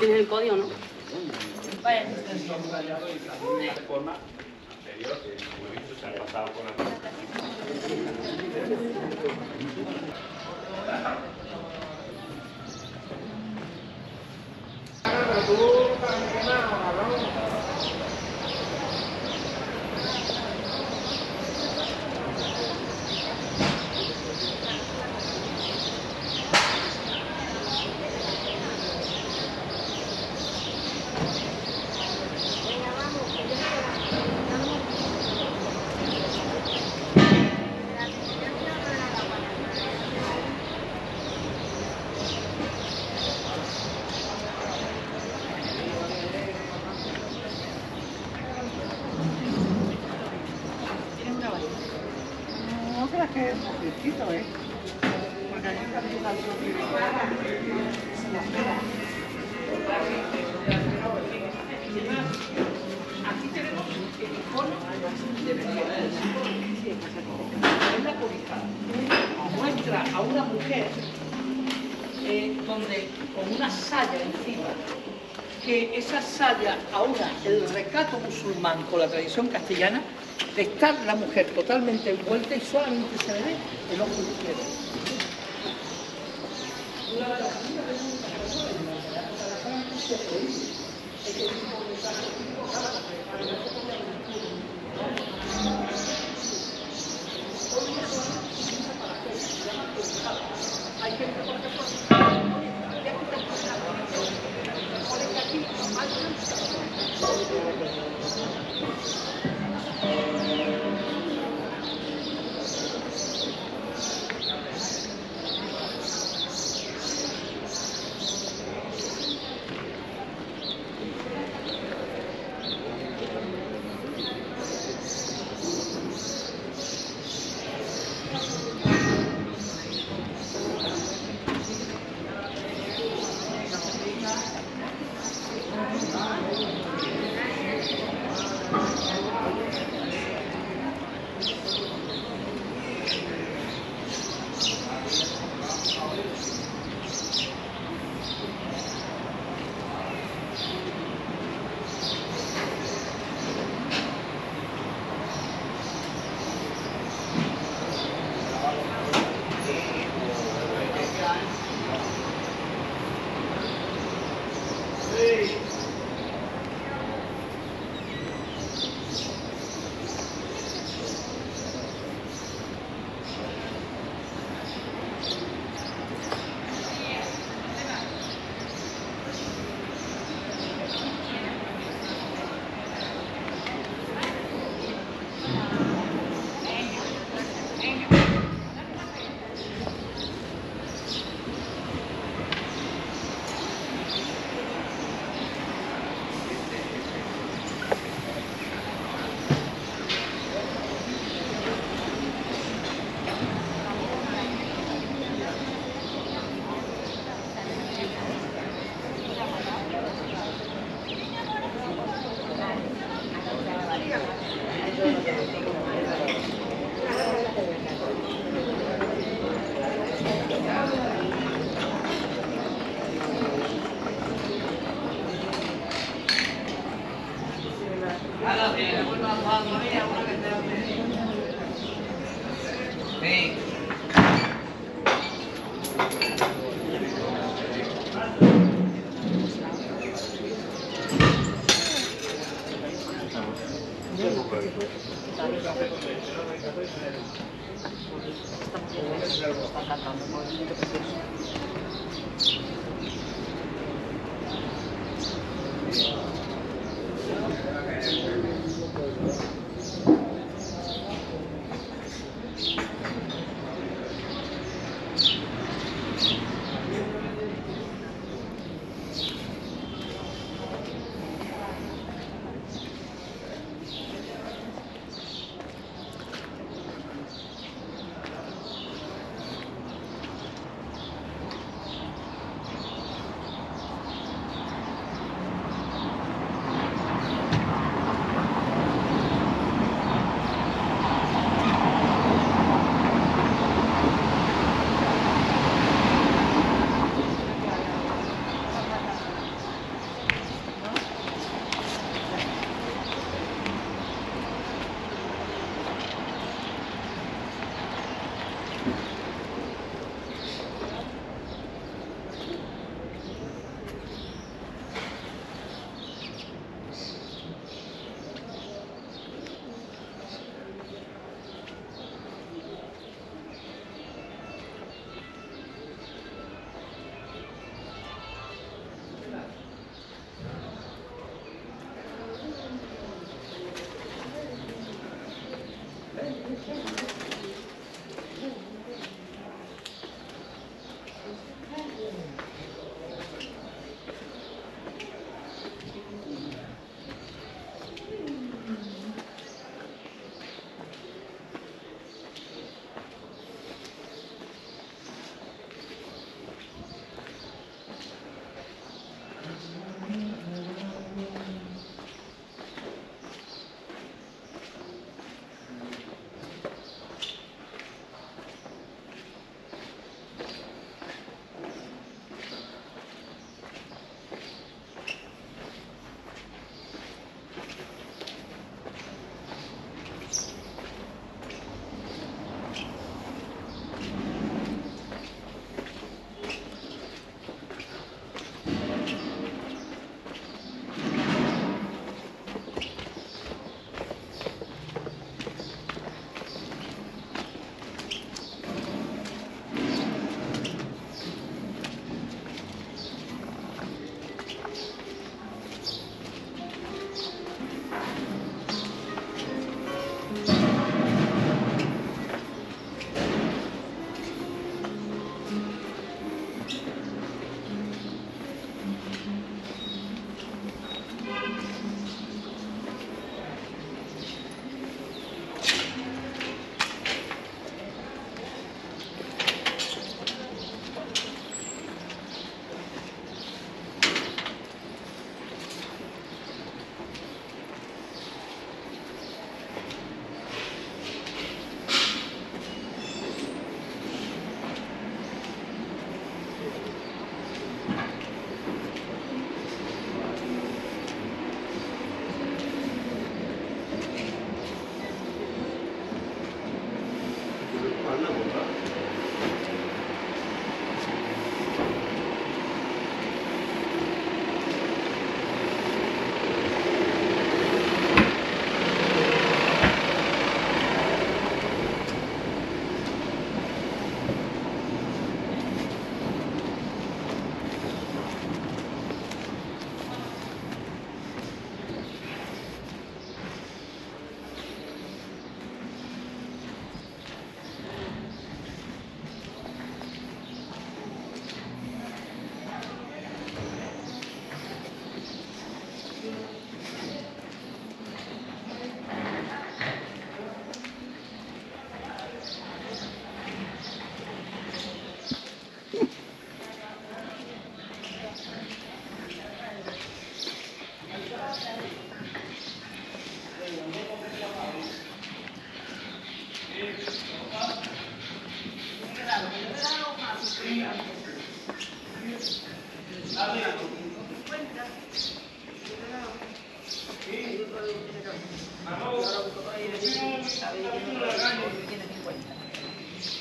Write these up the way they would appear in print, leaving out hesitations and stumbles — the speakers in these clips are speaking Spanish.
Tienes el código, ¿no? Vaya. Una reforma anterior que, como he visto, se ha pasado por la... No creas que es poquitito, ¿eh? Porque aquí también hay Aquí tenemos el icono de Venezuela. Es la cobija. Muestra a una mujer donde con una saya encima, que esa saya aúna el recato musulmán con la tradición castellana, de estar la mujer totalmente envuelta y solamente se le ve el ojo izquierdo. Hay gente, por ejemplo,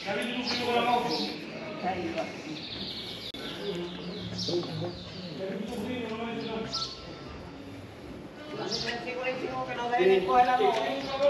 Que no deben coger la voz.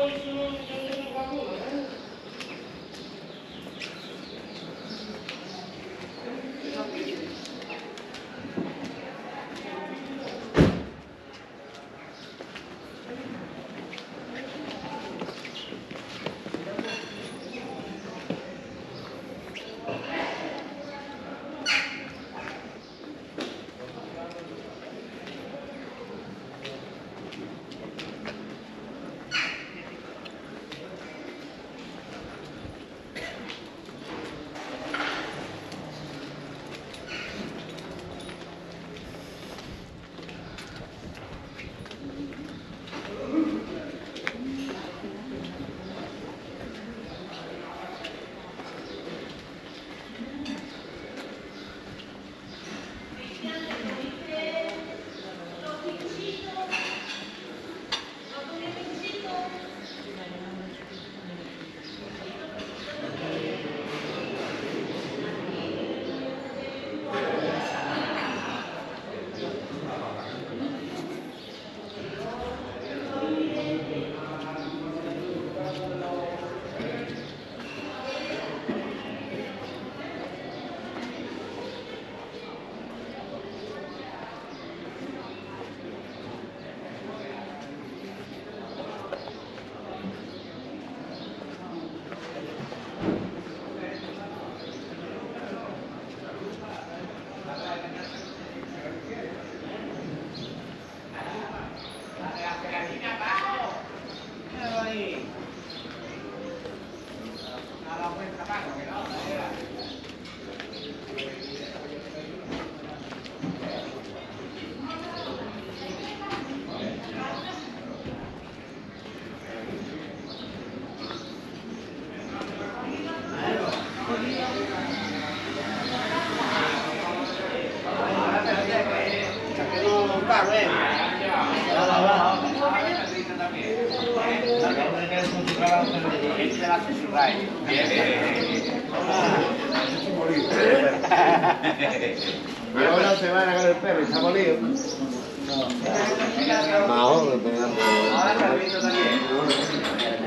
Ahora se van a ganar el perro y está molido. Ahora se ha visto también.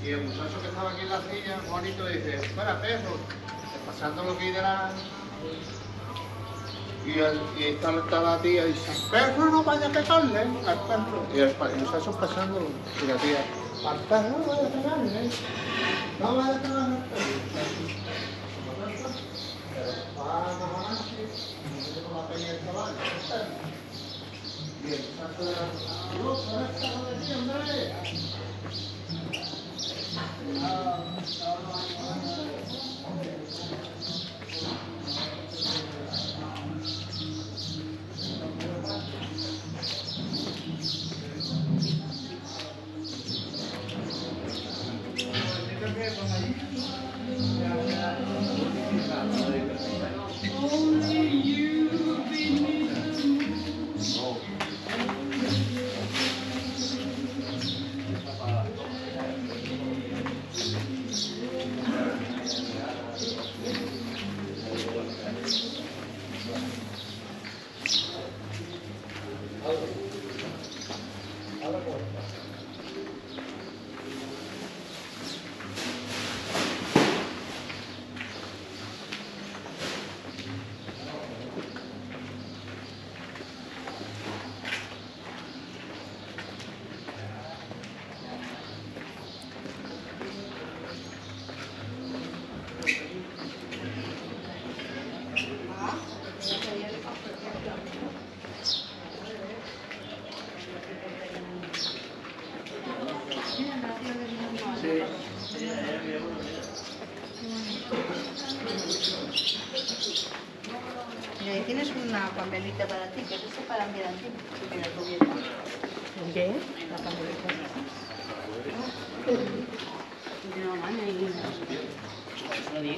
Y el muchacho que estaba aquí en la silla, bonito, dice, fuera perro, pasando lo que de la... Y está la tía y dice, perro no vaya a pegarle al perro. Y el muchacho pasándolo, y la tía, al perro no vaya a pegarle, no vaya a pegarle al perro. Pero va más adelante, con la peña del caballo, el perro. Y el muchacho de la... ¡No, pero esta no de ti, hombre! Y ahí tienes una pamelita para ti, que es para enviar a ti, si tienes cubierta. ¿Qué? La pamelita. No, man, ahí. ¿Lo digo?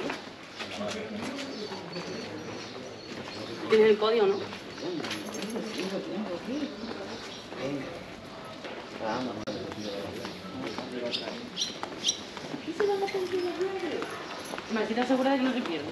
Tienes el código, ¿no? Martita segura de que no se pierde.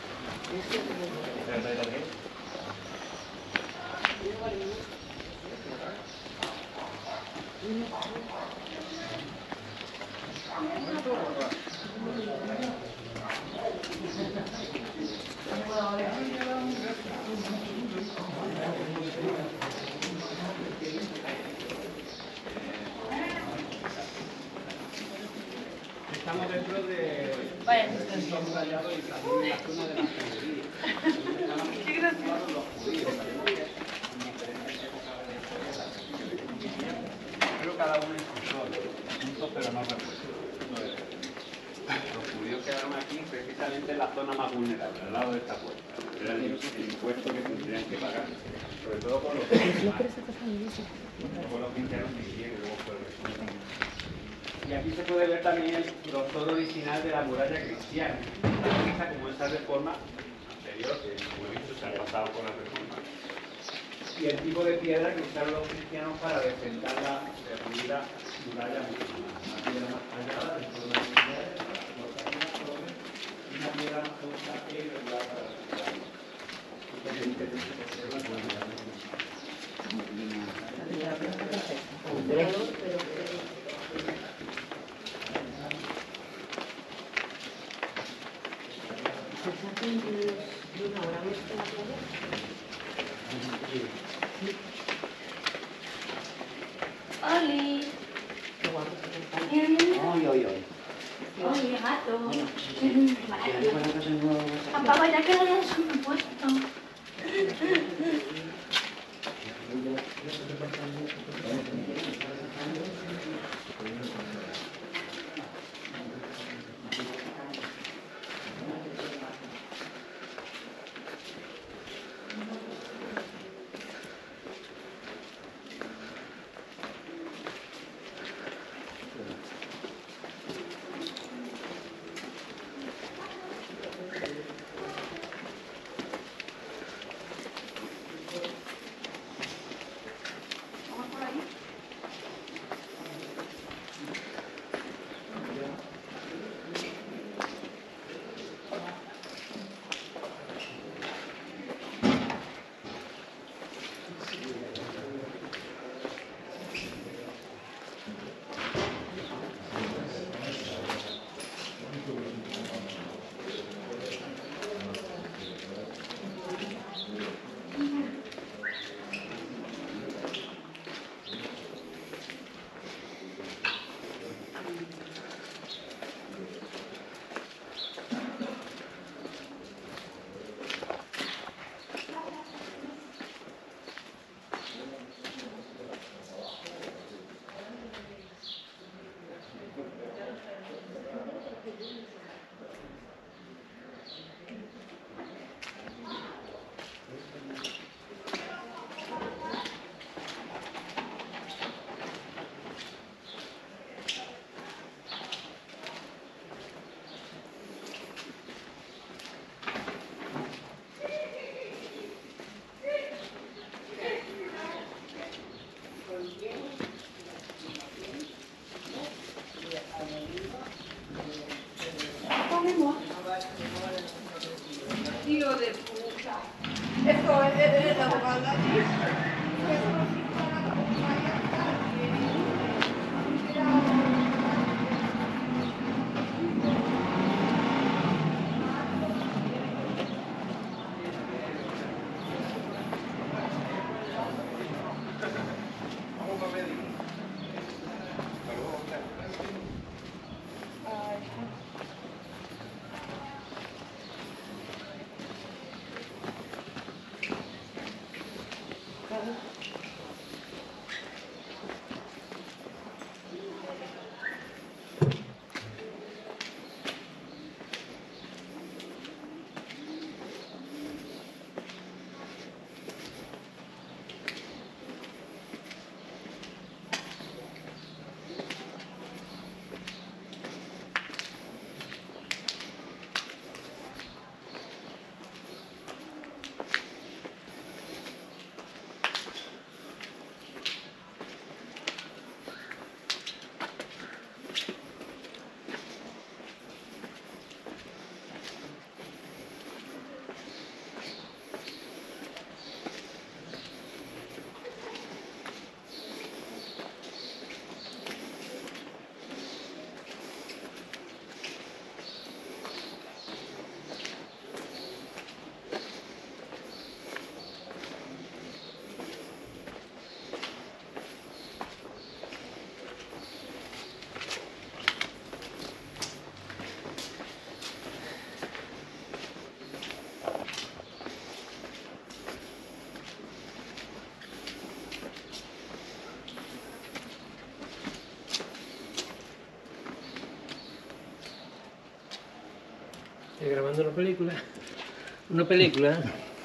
Estamos dentro de... Vaya. Subrayado y también en la zona de la judía. Qué gracioso. Pero cada uno en su zona, juntos pero no repuestos. Los judíos quedaron aquí precisamente en la zona más vulnerable, al lado de esta puerta. Era el impuesto que tendrían que pagar, sobre todo por los cristianos que vivían y luego por el resto. Y aquí se puede ver también el grosor original de la muralla cristiana, como esa reforma anterior, que como he dicho se ha pasado por la reforma. Y el tipo de piedra que usaron los cristianos para defender la derruida muralla musulmana. Una piedra más tallada dentro de la muralla, una piedra más corta que irregular para defenderla. Oli. Oye, gato. Papá, ya que lo hayas puesto. Estoy grabando una película. Una película.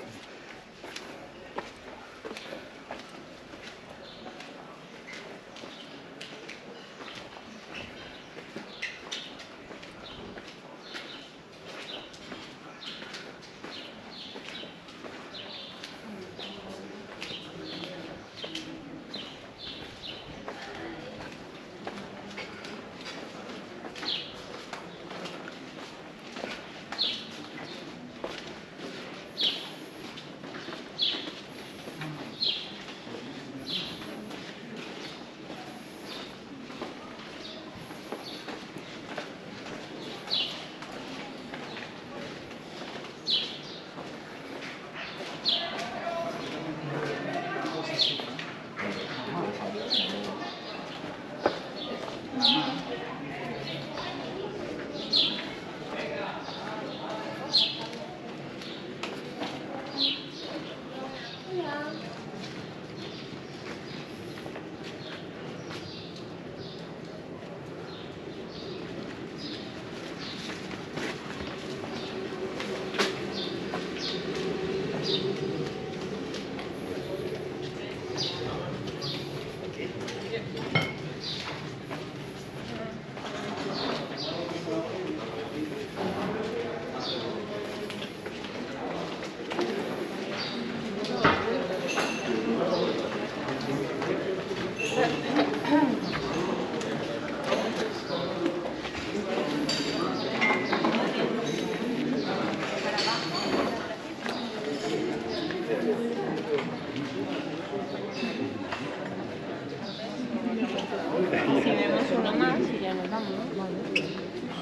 Si vemos uno más y ya nos vamos, ¿no? Vale.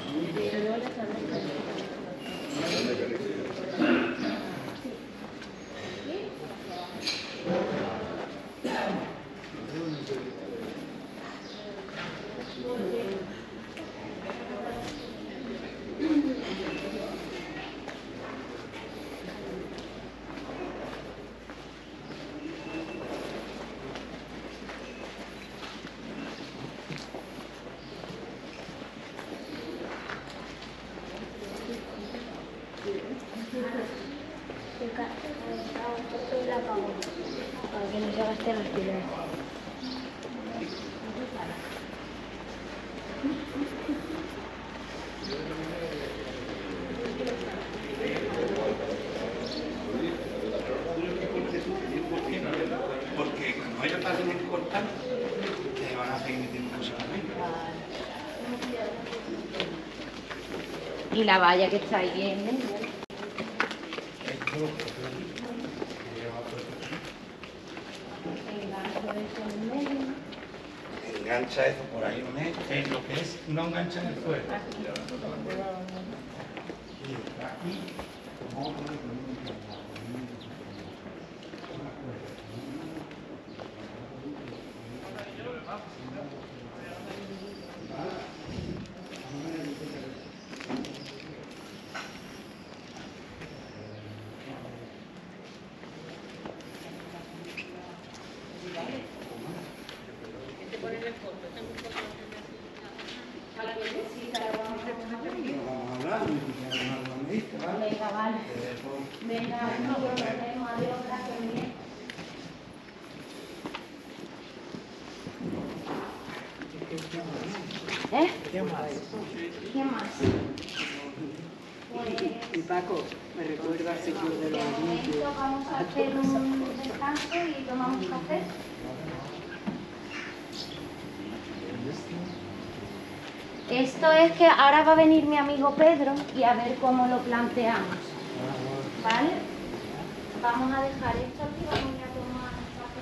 Para que no se gaste las pilas. Porque cuando ellos pasen en cortar, te van a seguir metiendo cosas también. Y la valla que está ahí en medio. Engancha eso por ahí, ¿no es? Lo que es, no engancha en el suelo. Y aquí, vamos a poner Venga, vale. Venga, no problema, adiós, gracias, Miguel. ¿Eh? ¿Qué más? ¿Qué más? Y Paco, me recuerda ese club de De los momento vamos a hacer un descanso y tomamos café. Esto es que ahora va a venir mi amigo Pedro y a ver cómo lo planteamos. ¿Vale? Vamos a dejar esto aquí y vamos a ir a tomar café.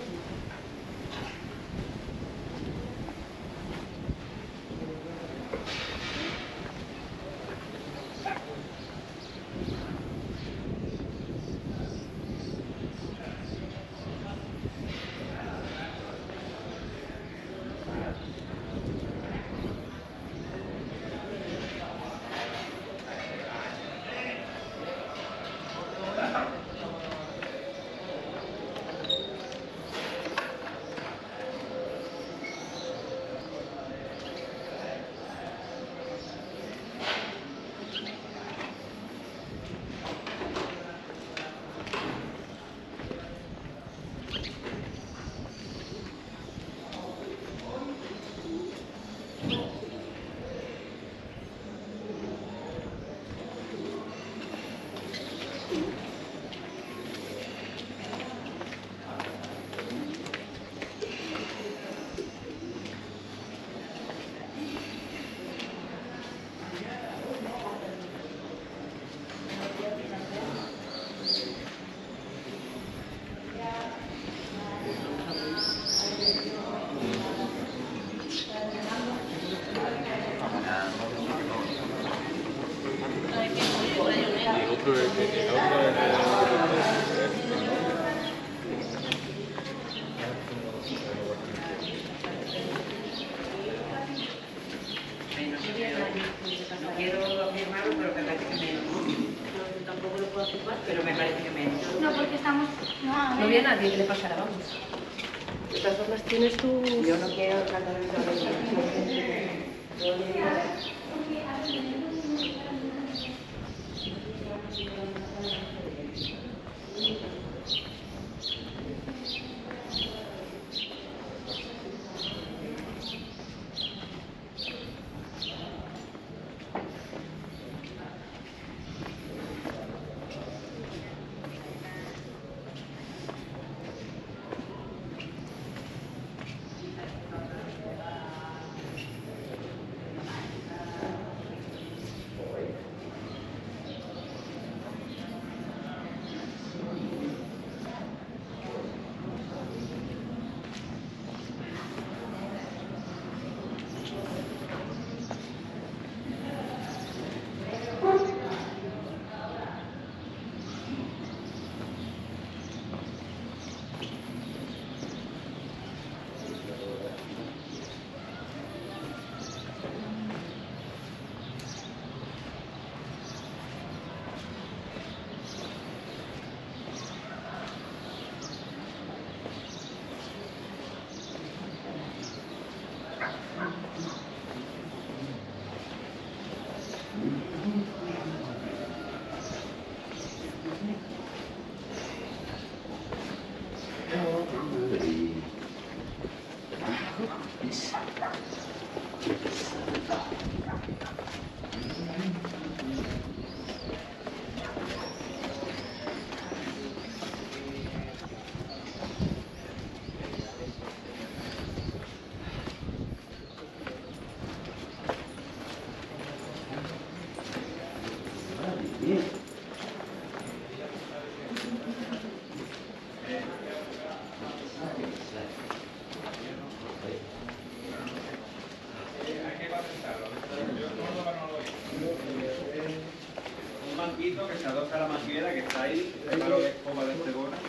No quiero afirmarlo, pero me parece que menos. No, tampoco lo puedo afirmar, pero me parece que menos. No, porque estamos... No, a ver. No había nadie que le pasara, vamos. De todas formas tienes tu... Yo no quiero cantar el Un banquito que se adosa a la manguera que está ahí, el palo de escoba de Estebona.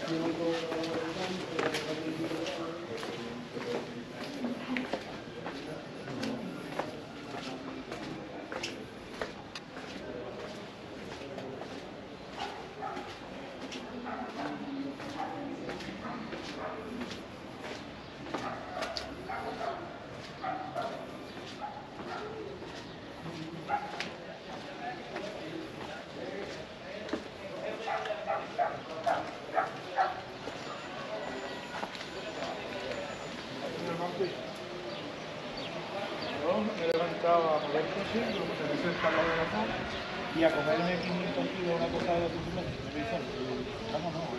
Me levantaba a mover coche, luego se me acerca la hora y a comerme 500 kilos una cosa de la piscina. Me dicen, vamos, no,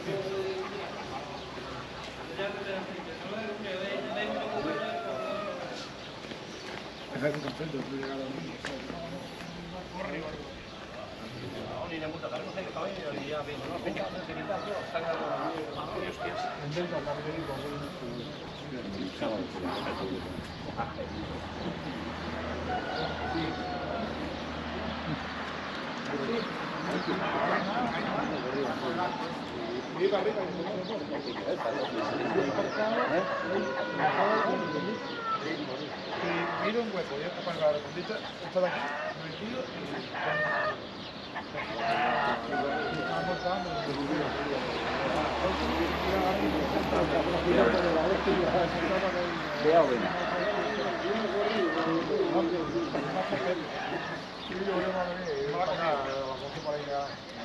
dejar de contento de llegar a la niña. Miro un hueco, ya está para la redondita, esta de aquí, metido y